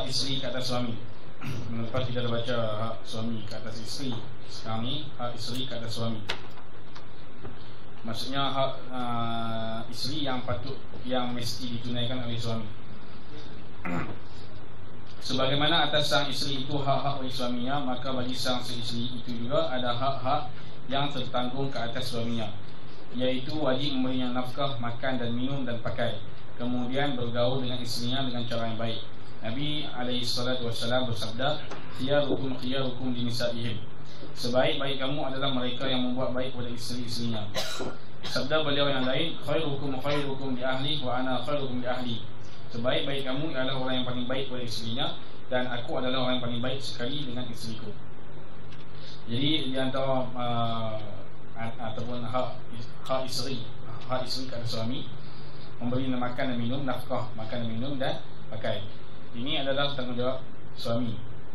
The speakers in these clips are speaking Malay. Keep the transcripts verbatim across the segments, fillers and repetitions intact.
isteri ke atas suami. Lepas kita dah baca hak suami ke atas isteri, sekarang ni hak isteri ke atas suami. Maksudnya hak uh, isteri yang patut, yang mesti ditunaikan oleh suami. Sebagaimana atas sang isteri itu hak-hak oleh suaminya, maka bagi sang isteri itu juga ada hak-hak yang tertanggung ke atas suaminya, iaitu wajib memberinya nafkah, makan dan minum dan pakai, kemudian bergaul dengan isterinya dengan cara yang baik. Nabi alaihi salatu wassalam bersabda, khiyarukum khiyarukum li nisa'ihim, sebaik-baik kamu adalah mereka yang membuat baik pada isteri-isterinya. Sabda beliau yang lain, khairukum khairukum li ahli wa ana khairukum li ahli, sebaik-baik kamu adalah orang yang paling baik pada isterinya, dan aku adalah orang yang paling baik sekali dengan isteriku. Jadi di antara uh, ataupun hak hak isteri, hak isteri kepada suami, memberi makan dan minum, nafkah, makan dan minum dan pakai. Ini adalah tanggungjawab suami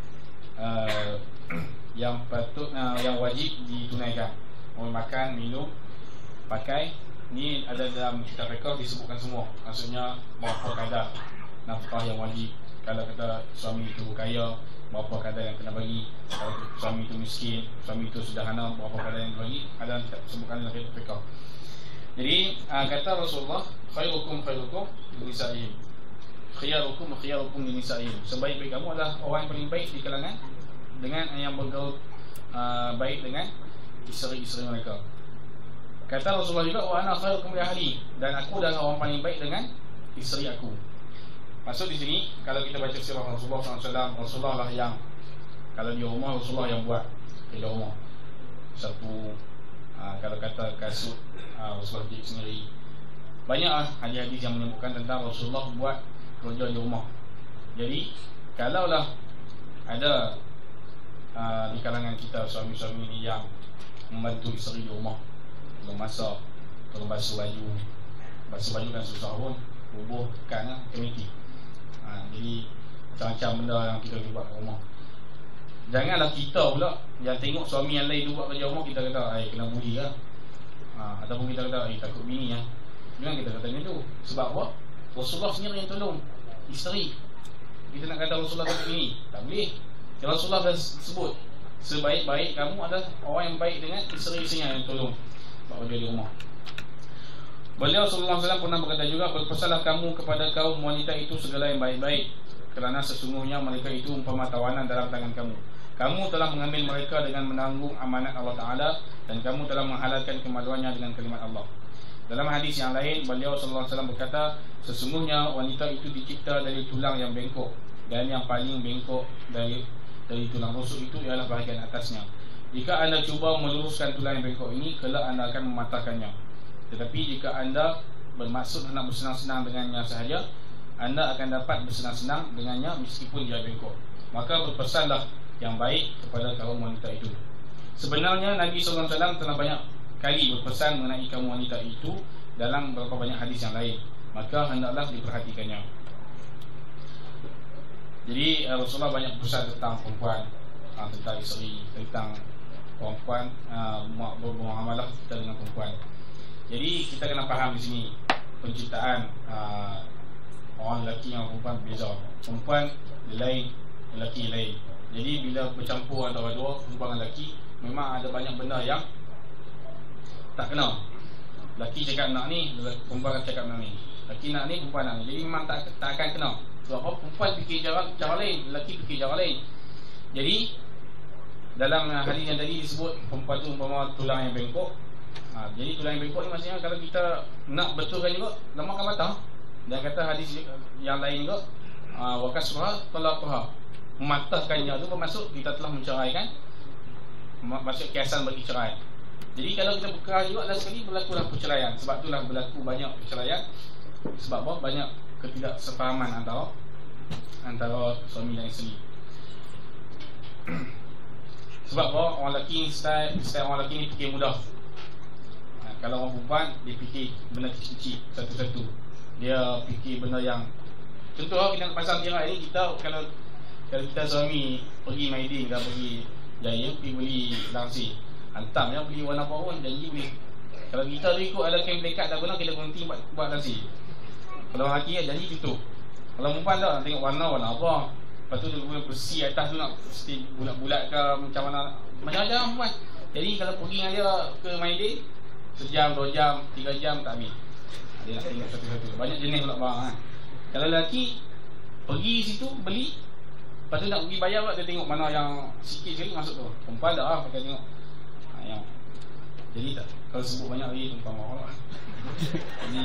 uh, yang patut uh, yang wajib ditunaikan. Memberi makan, minum, pakai. Ini ada dalam kitab fiqh disebutkan semua. Maksudnya berapa kadar nafkah yang wajib. Kalau kata suami itu kaya, berapa kadar yang kena bagi. Kalau suami itu miskin, suami itu sederhana, berapa kadar yang bagi. Ada disebutkan dalam kitab fiqh. Jadi uh, kata Rasulullah, khairukum khairukum linisa'ihim, khiyarukum khiyarukum linisa'ihim, sebaik-baik kamu adalah orang yang paling baik di kalangan dengan yang bergaul uh, baik dengan isteri-isteri mereka. Kata Rasulullah juga, wa ana khairukum li ahli, dan aku adalah orang paling baik dengan isteri aku. Maksud di sini, kalau kita baca sirah Rasulullah sallallahu alaihi wasallam, Rasulullah lah yang, kalau di rumah Rasulullah yang buat kerja rumah, sapu, aa, kalau kata kasut, aa, Rasulullah jahit sendiri. Banyak lah hadis-hadis yang menyebutkan tentang Rasulullah buat kerja di rumah. Jadi kalaulah ada aa, di kalangan kita suami-suami ni yang membantu isteri di rumah, tolong masak, tolong basuh baju. Basuh baju kan susah pun, bubuh kan lah, kemiti. ha, Jadi macam-macam benda yang kita buat kat rumah. Janganlah kita pula yang tengok suami yang lain buat kerja rumah, kita kata, eh kena buli lah, ha, ataupun kita kata, eh takut bini lah. Jangan kita kata macam tu. Sebab apa? Rasulullah sendiri yang tolong isteri. Kita nak kata Rasulullah takut bini, tak boleh. Kalau Rasulullah dah sebut, sebaik-baik kamu adalah orang yang baik dengan isteri-isterinya yang tolong buat kerja di rumah. Beliau sallallahu alaihi wasallam pernah berkata juga, berpesanlah kamu kepada kaum wanita itu segala yang baik-baik, kerana sesungguhnya mereka itu umpama tawanan dalam tangan kamu. Kamu telah mengambil mereka dengan menanggung amanat Allah Ta'ala, dan kamu telah menghalalkan kemaluannya dengan kalimat Allah. Dalam hadis yang lain, beliau sallallahu alaihi wasallam berkata, sesungguhnya wanita itu dicipta dari tulang yang bengkok, dan yang paling bengkok dari dari tulang rusuk itu ialah bahagian atasnya. Jika anda cuba meluruskan tulang yang bengkok ini, kelak anda akan mematahkannya. Tetapi jika anda bermaksud hendak bersenang-senang dengannya sahaja, anda akan dapat bersenang-senang dengannya meskipun dia bengkok. Maka berpesanlah yang baik kepada kaum wanita itu. Sebenarnya Nabi sallallahu alaihi wasallam telah banyak kali berpesan mengenai kaum wanita itu dalam beberapa banyak hadis yang lain, maka hendaklah diperhatikannya. Jadi Rasulullah banyak pesan tentang perempuan, tentang isteri, tentang perempuan, uh, bermuamalah kita dengan perempuan. Jadi kita kena faham di sini penciptaan uh, orang lelaki dengan perempuan berbeza. Perempuan lain, lelaki lain. Jadi bila bercampur antara dua, perempuan dan lelaki, memang ada banyak benda yang tak kena. Lelaki cakap nak ni, perempuan cakap nak ni. Lelaki nak ni, perempuan nak ni. Jadi memang tak, tak akan kena. Sebab apa? Perempuan fikir cara, cara lain, lelaki fikir cara lain. Jadi dalam hadis yang tadi disebut perempuan tu umpama tulang yang bengkok. ha, Jadi tulang yang bengkok ni maksudnya kalau kita nak betulkan juga, lama akan patah. Dan kata hadis yang lain juga, wa kasra talaqha, mematahkannya tu bermaksud kita telah menceraikan, maksud kiasan bagi cerai. Jadi kalau kita berkah juga, dah sekali berlakulah perceraian. Sebab itulah berlaku banyak perceraian. Sebab apa? Banyak ketidaksefahaman antara antara suami dan isteri. Sebab apa? Orang lelaki style, style orang lelaki ni fikir mudah. ha, Kalau orang perempuan, dia fikir benda kecil-kecil, satu-satu. Dia fikir benda yang, contoh kita nak pasang tirai ni, kita kalau Kalau kita suami pergi Maidin ke pergi Jaya, pergi beli langsir, hantam ya, beli warna apa pun, janji beli. Kalau kita tu ikut ada kain plekat tak guna, kita berhenti buat, buat langsir. Kalau lelaki janji tutup. Kalau perempuan tak, tengok warna, warna apa, Lepas tu dia guna besi atas tu nak mesti bulat-bulat ke macam mana, macam-macam perempuan. Jadi kalau pergi dengan dia ke Maidin, sejam, dua jam, tiga jam tak habis. Dia nak tengok satu-satu. Banyak jenis pula barang kan. Kalau lelaki pergi situ beli, lepas tu nak pergi bayar pula, dia tengok mana yang sikit sekali masuk tu. Perempuan tak lah pakai tengok ha, yang. Jadi tak, kalau sebut banyak lagi perempuan marah lah. Jadi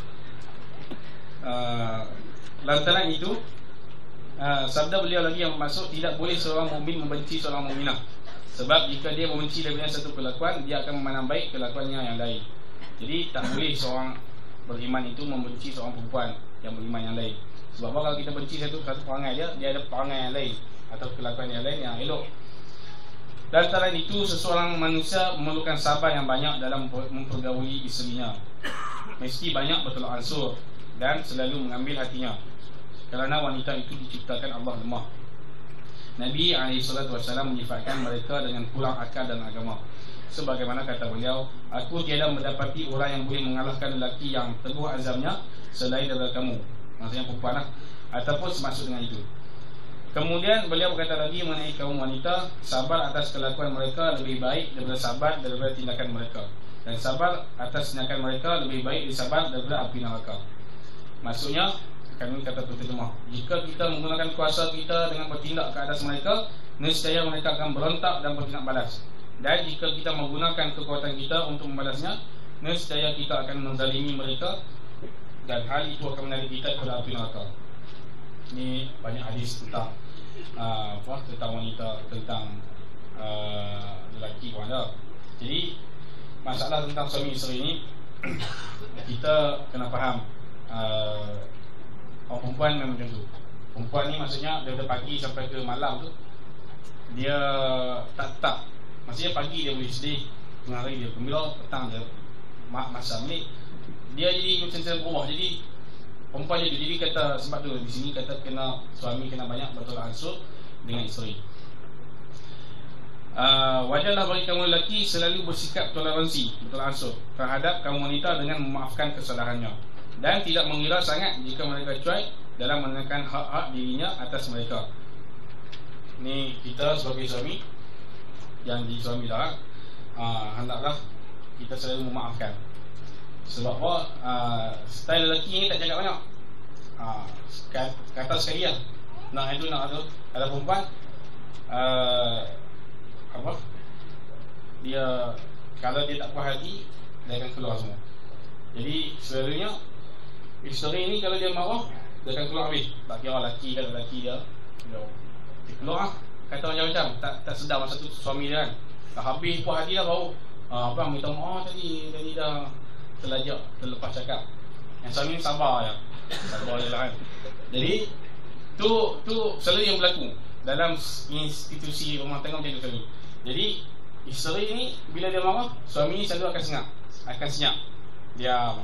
uh, lantaran itu uh, sabda beliau lagi yang bermaksud tidak boleh seorang mukmin membenci seorang mukminah. Sebab jika dia membenci daripada satu kelakuan, dia akan memandang baik kelakuannya yang lain. Jadi tak boleh seorang beriman itu membenci seorang perempuan yang beriman yang lain. Sebab apa, kalau kita benci satu satu perangai dia, dia ada perangai yang lain atau kelakuan yang lain yang elok. Lantaran itu seseorang manusia memerlukan sabar yang banyak dalam mempergauli isterinya. Mesti banyak bertolak ansur dan selalu mengambil hatinya, kerana wanita itu diciptakan Allah lemah. Nabi alaihi salatu wasallam menyifatkan mereka dengan kurang akal dan agama. Sebagaimana kata beliau, aku tiada mendapati orang yang boleh mengalahkan lelaki yang teguh azamnya selain daripada kamu. Maksudnya perempuan lah, ataupun semaksud dengan itu. Kemudian beliau berkata lagi mengenai kaum wanita, sabar atas kelakuan mereka lebih baik daripada sabar daripada tindakan mereka, dan sabar atas tindakan mereka lebih baik dari sabar daripada api neraka. Maksudnya, kami kata terjemah, jika kita menggunakan kuasa kita dengan bertindak ke atas mereka, nescaya mereka akan berontak dan bertindak balas. Dan jika kita menggunakan kekuatan kita untuk membalasnya, nescaya kita akan menzalimi mereka, dan hal itu akan menarik kita kepada api neraka. Ini banyak hadis tentang uh, apa, tentang wanita, tentang uh, lelaki pun ada. Jadi masalah tentang suami isteri ni kita kena faham. uh, Orang perempuan memang macam tu. Perempuan ni maksudnya daripada pagi sampai ke malam tu dia tak tak. Maksudnya pagi dia boleh sedih, tengah hari dia gembira, petang dia masak ni. Dia jadi macam saya berubah. Jadi perempuan jadi, jadi kata sebab tu di sini kata kena suami kena banyak bertolak ansur dengan isteri. Uh, wajarlah bagi kamu lelaki selalu bersikap toleransi, bertolak ansur terhadap kaum wanita dengan memaafkan kesalahannya, dan tidak mengira sangat jika mereka cuai dalam menekan hak-hak dirinya atas mereka. Ni kita sebagai suami yang di suami dah, uh, hendaklah kita selalu memaafkan. Sebab apa, uh, style lelaki ni tak cakap banyak, uh, kata sekali lah, nak itu nak itu. Kalau perempuan uh, apa, dia kalau dia tak puas hati, dia akan keluar semua. Jadi selalunya isteri ni kalau dia marah, dia akan keluar habis. Tak kira lelaki kan, lelaki dia dia, dia keluar lah, kata macam-macam, tak, tak sedar masa tu suami dia kan. Tak habis puas hati dah baru uh, apa, minta maaf tadi, tadi dah terlajak, terlepas cakap. Yang suami ni sabar je, sabar je lah kan. Jadi tu tu selalu yang berlaku dalam institusi rumah tangga macam tu selalu. Jadi isteri ni bila dia marah, suami ni selalu akan senyap, akan senyap, diam.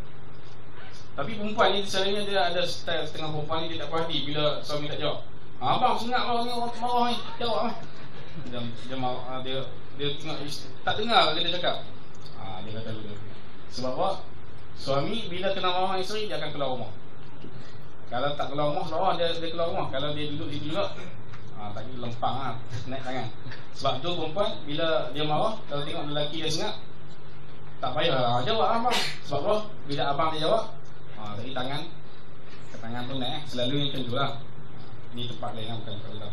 Tapi perempuan ni selalunya dia ada style setengah perempuan ni, dia tak puas hati bila suami tak jawab. Ha, abang senyap abang ni, orang marah ni, jawab lah. Dia dia marah, dia dia tengok, tak dengar dia cakap. Ha, dia kata dulu. Sebab apa? Suami bila kena marah isteri, dia akan keluar rumah. Kalau tak keluar rumah, sebab dia, dia keluar rumah. Kalau dia duduk situ juga, ha, tak kira lempang lah, naik tangan. Sebab tu perempuan bila dia marah, kalau tengok lelaki dia senyap, tak payah lah, jawab abang. Sebab apa? Bila abang dia jawab, ha, tadi tangan ke tangan tu naik, selalu macam tu lah. Ini tempat lain lah, bukan tempat lain.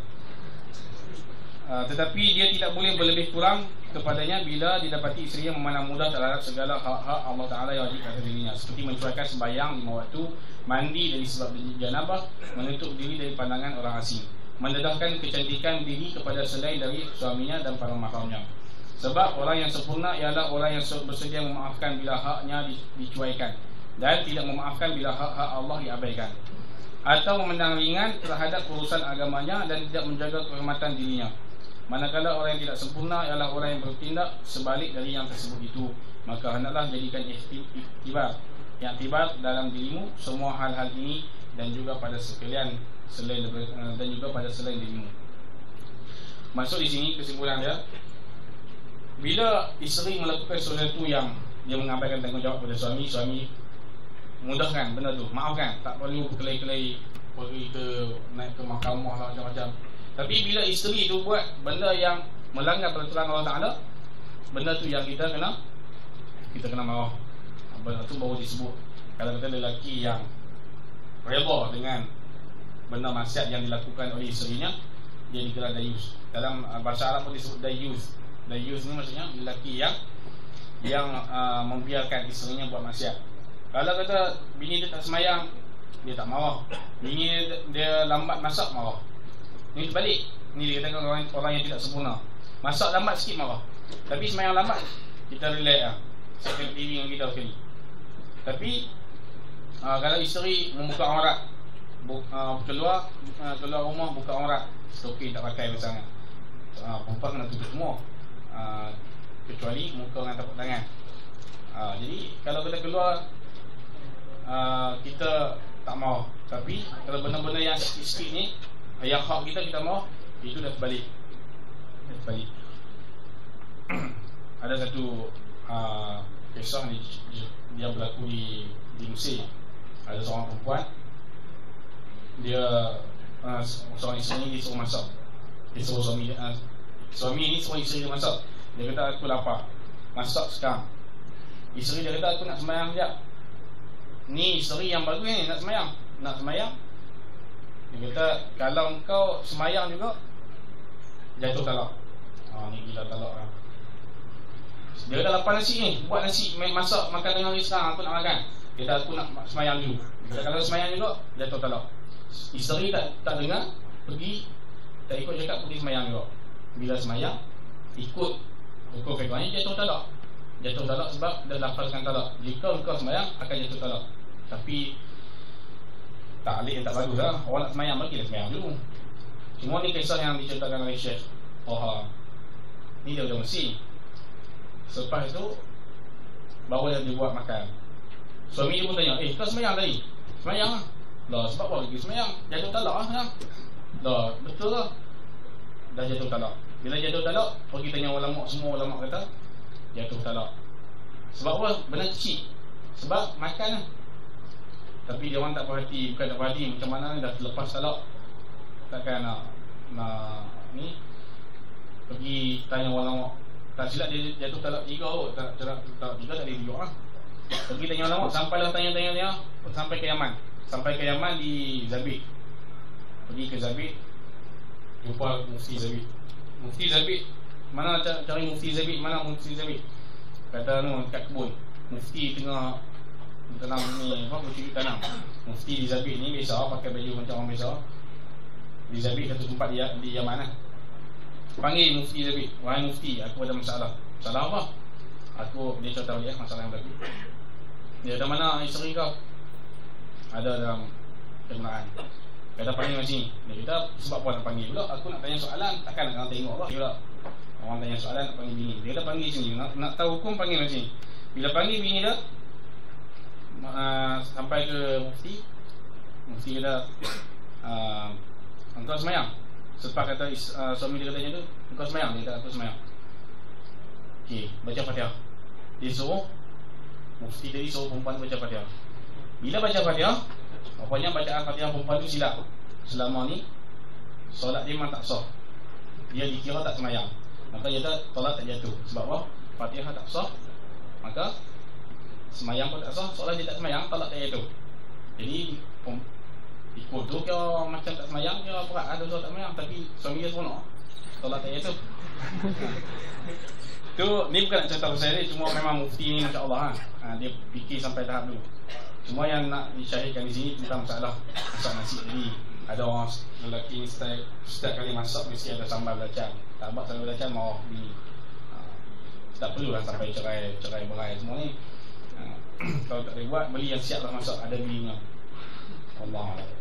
Uh, tetapi dia tidak boleh berlebih kurang kepadanya bila didapati isteri yang memandang mudah terhadap segala hak-hak Allah Ta'ala yang wajib atas dirinya, seperti mencurahkan sembahyang lima waktu, mandi dari sebab janabah, menutup diri dari pandangan orang asing, mendedahkan kecantikan diri kepada selain dari suaminya dan para mahramnya. Sebab orang yang sempurna ialah orang yang bersedia memaafkan bila haknya dicuaikan, dan tidak memaafkan bila hak-hak Allah diabaikan, atau memandang ringan terhadap urusan agamanya dan tidak menjaga kehormatan dirinya. Manakala orang yang tidak sempurna ialah orang yang bertindak sebalik dari yang tersebut itu, maka hendaklah jadikan iktibar, iktibar dalam dirimu semua hal-hal ini, dan juga pada sekalian selain dan juga pada selain dirimu. Maksud di sini kesimpulan dia, bila isteri melakukan sesuatu yang dia mengabaikan tanggungjawab pada suami, suami mudahkan benda tu, maafkan, tak perlu berkelahi-kelahi pergi ke naik ke mahkamah lah macam-macam. Tapi bila isteri tu buat benda yang melanggar peraturan Allah Ta'ala, benda tu yang kita kena kita kena marah. Benda tu baru disebut. Kalau kata lelaki yang reda dengan benda maksiat yang dilakukan oleh isterinya, dia digelar dayus. Dalam uh, bahasa Arab pun disebut dayus. Dayus ni maksudnya lelaki yang yang uh, membiarkan isterinya buat maksiat. Kalau kata bini dia tak semayang, dia tak marah. Bini dia, dia lambat masak, marah. Ini terbalik. Ini dikatakan orang, orang yang tidak sempurna. Masak lambat sikit, marah. Tapi semayang lambat, kita relax lah. Saya tengok T V dengan kita sekali. Tapi uh, kalau isteri membuka aurat, bu, uh, keluar uh, keluar rumah buka aurat, stokin tak pakai bersama, uh, perempuan kena tutup semua, uh, kecuali muka dengan tapak tangan. uh, Jadi kalau kita keluar, uh, kita tak mau. Tapi kalau benda-benda yang sikit-sikit ni, yang hak kita, kita mau, itu dah terbalik. Dah terbalik. Ada satu uh, kisah ni, dia berlaku di, di Mesir. Ada seorang perempuan, dia uh, seorang isteri ni, dia suruh masak. Dia suruh suami dia, uh, suami ni suruh isteri dia masak. Dia kata, aku lapar, masak sekarang. Isteri dia kata, aku nak sembahyang sekejap. Ni isteri yang bagus ni, nak sembahyang. Nak sembahyang. Dia kata, kalau kau sembahyang juga, jatuh talak. Ha, ni gila talak lah. Dia kata, lapar nasi ni, buat nasi, masak, makan dengan Islam, aku nak makan. Dia kata, aku nak sembahyang dulu. Dia kata, kalau sembahyang juga, jatuh talak. Isteri tak tak dengar, pergi, tak ikut cakap, pergi sembahyang juga. Bila sembahyang, ikut hukum fiqhnya, jatuh talak. Jatuh talak sebab dia lafazkan talak. Jika engkau sembahyang, akan jatuh talak. Tapi taklid yang tak bagus lah. Orang nak sembahyang, bagilah sembahyang dulu. Semua ni kisah yang diceritakan oleh Syekh Taha. Ni dia dah Mesir. Selepas itu, baru dia buat makan. Suami dia pun tanya, eh kau sembahyang tadi? Sembahyang lah. Dah sebab apa lagi sembahyang? Jatuh talak lah sekarang. Dah betul lah, dah jatuh talak. Bila jatuh talak, pergi tanya ulama, semua ulama kata jatuh talak. Sebab apa? Benda kecil. Sebab makan lah. Tapi dia orang tak perhati. Bukan tak perhati, macam mana dah terlepas talak, takkan nak nak ni pergi tanya ulama. Tak silap dia jatuh talak tiga kot. Tak talak tiga tak ada dua lah. Pergi tanya ulama, sampailah tanya-tanya, sampai ke Yaman. Sampai ke Yaman di Zabit. Pergi ke Zabit, jumpa Mufti Zabit. Mufti Zabit, mana cari Mufti Zabit? Mana Mufti Zabit? Kata no, kat kebun. Mufti tengah tanam ni, apa, bercubit tanam. Mufti di Zabit ni biasa pakai baju macam orang biasa. Di Zabit satu tempat di, di Yaman lah. Panggil Mufti Zabit, wahai Mufti, aku ada masalah. Masalah apa? Aku, dia cerita balik masalah yang berlaku. Dia kata, mana isteri kau? Ada dalam kenderaan. Kata panggil macam ni. Dia kata, sebab apa nak panggil pula? Aku nak tanya soalan, takkan nak tengok apa pula. Orang tanya soalan nak panggil bini. Dia kata panggil macam ni. Nak, nak tahu hukum, panggil macam ni. Bila panggil bini dia, uh, sampai ke Mufti. Mufti kata, uh, engkau semayang? Selepas kata uh, suami dia katanya tu, engkau semayang? Dia kata, aku semayang. Okey, baca Fatihah. Dia suruh, Mufti tadi suruh perempuan baca Fatihah. Bila baca Fatihah, rupanya bacaan Fatihah perempuan tu silap. Selama ni solat dia memang tak sah. Dia dikira tak semayang. Maka dia kata solat tak jatuh. Sebab apa? Fatihah tak sah, maka semayang pun tak sah. Solat dia tak semayang, solat tak jatuh. Jadi ikut tu kira macam tak semayang, kira berat ada solat tak semayang. Tapi suami dia seronok, solat tak jatuh. Tu ni bukan nak cerita pasal dia, cuma memang Mufti ni Masya Allah ha. Ha, dia fikir sampai tahap dulu. Cuma yang nak disyahidkan di sini tentang masalah masak nasi tadi. Ada orang lelaki setiap, setiap kali masak mesti ada sambal belacan. Tak buat sambal belacan mau bini. Ha, tak perlulah sampai cerai cerai berai semua ni. Ha, kalau tak boleh buat, beli yang siap dah masak, ada bininya. Allah.